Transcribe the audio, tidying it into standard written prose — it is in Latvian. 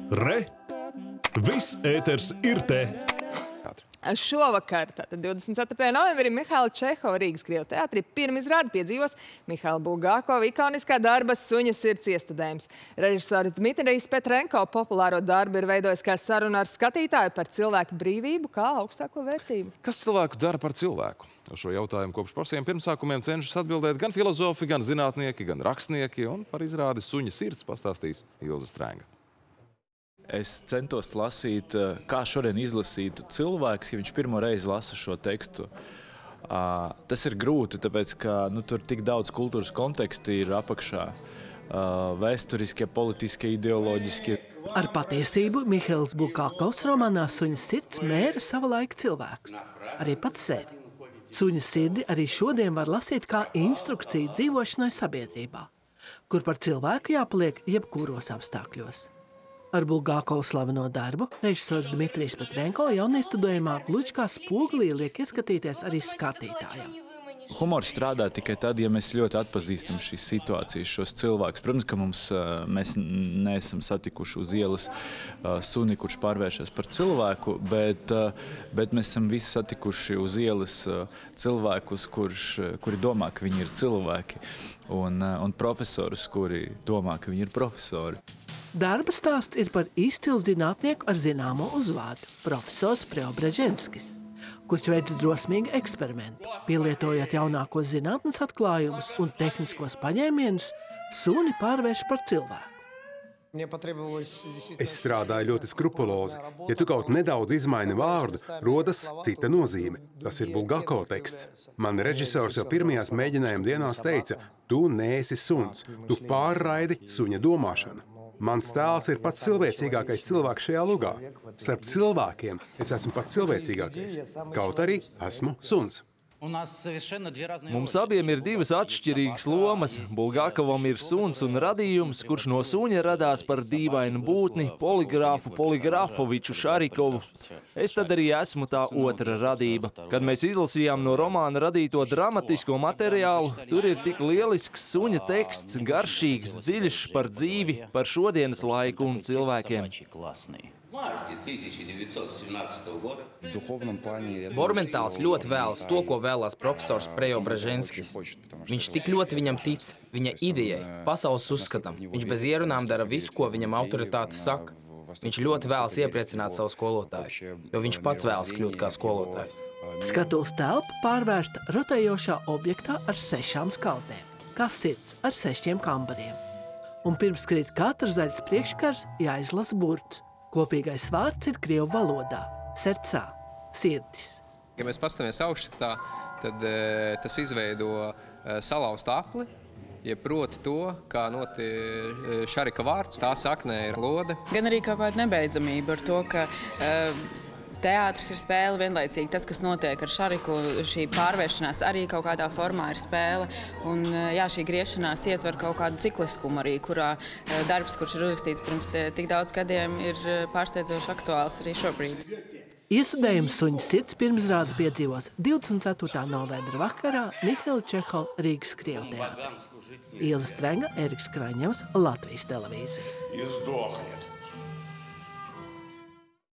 Re! Viss ēters ir te! Šovakar, tātad 24. novembrī, Mihaila Čehova Rīgas Krievu teātrī pirmizrādi piedzīvos Mihaila Bulgakova ikoniskā darba Suņa sirds iestudējums. Režisors Dmitrijs Petrenko populāro darbu ir veidojis kā sarunu ar skatītāju par cilvēku brīvību kā augstāko vērtību. Kas cilvēku dara par cilvēku? Uz šo jautājumu kopš pašiem pirmsākumiem cenšas atbildēt gan filozofi, gan zinātnieki, gan rakstnieki, un par izrādi Suņa sirds pastāstīs Ilze Strēnga. Es centos lasīt, kā šodien izlasītu cilvēks, ja viņš pirmo reizi lasa šo tekstu. Tas ir grūti, tāpēc, ka tur tik daudz kultūras konteksti ir apakšā. Vēsturiskie, politiskie, ideoloģiskie. Ar patiesību Mihails Bulgakovs romānā Suņa sirds mēra sava laika cilvēkus, arī pats sevi. Suņa sirdi arī šodien var lasīt kā instrukciju dzīvošanai sabiedrībā, kur par cilvēku jāpaliek jebkuros apstākļos. Ar Bulgakovu slaveno darbu režisors Dmitrijs Petrenko jauniestudējumā gluži kā spogulī liek ieskatīties arī skatītājiem. Humors strādā tikai tad, ja mēs ļoti atpazīstam šīs situācijas, šos cilvēkus. Protams, ka mēs neesam satikuši uz ielas suni, kurš pārvēršas par cilvēku, bet mēs esam visi satikuši uz ielas cilvēkus, kuri domā, ka viņi ir cilvēki, un profesorus, kuri domā, ka viņi ir profesori. Darba stāsts ir par izcilu zinātnieku ar zināmo uzvārdu – profesors Preobrazhenskis, kurš veids drosmīgu eksperimentu, pielietojot jaunākos zinātnes atklājumus un tehniskos paņēmienus, suni pārvērš par cilvēku. Es strādāju ļoti skrupulozi. Ja tu kaut nedaudz izmaini vārdu, rodas cita nozīme. Tas ir Bulgakova teksts. Man režisors jau pirmajās mēģinājuma dienās teica, tu neesi suns, tu pārraidi suņa domāšanu. Mans tēls ir pats cilvēcīgākais cilvēks šajā lugā. Starp cilvēkiem es esmu pats cilvēcīgākais, kaut arī esmu suns. Mums abiem ir divas atšķirīgas lomas. Bulgakovam ir suns un radījums, kurš no suņa radās par dīvainu būtni, poligrāfu Poligrafoviču Šarikovu. Es tad arī esmu tā otra radība. Kad mēs izlasījām no romāna radīto dramatisko materiālu, tur ir tik lielisks suņa teksts, garšīgs, dziļš par dzīvi, par šodienas laiku un cilvēkiem. Bormentāls ļoti vēlas to, ko vēlās profesors Preobrazhenskis. Viņš tik ļoti viņam tic, viņa idejai, pasaules uzskatam. Viņš bez ierunām dara visu, ko viņam autoritāte saka. Viņš ļoti vēlas iepriecināt savu skolotāju, jo viņš pats vēlas kļūt kā skolotājs. Skatuves telpa pārvērsta rotējošā objektā ar 6 skaldēm, kā sirds ar 6 kambariem. Un pirms krīt katras daļas priekškars jāizlasa burts. Kopīgais vārds ir krievu valodā – sercā, sirdis. Ja mēs pastamies augšskatā, tad tas izveido salauztu apli, ja proti to, kā noti Šarika vārds, tā saknē ir lode. Gan arī kaut kāda nebeidzamība ar to, ka teātris ir spēle vienlaicīgi. Tas, kas notiek ar Šariku, šī pārvēršanās arī kaut kādā formā ir spēle. Un jā, šī griešanās ietver kaut kādu cikliskumu arī, kurā darbs, kurš ir uzrakstīts pirms tik daudz gadiem, ir pārsteidzoši aktuāls arī šobrīd. Iestudējums Suņa sirds pirmizrādi piedzīvos 24. novembra vakarā Mihaila Čehova Rīgas Krievu teātrī. Ilze Strēnga, Eriks Kraņevs, Latvijas televīzija.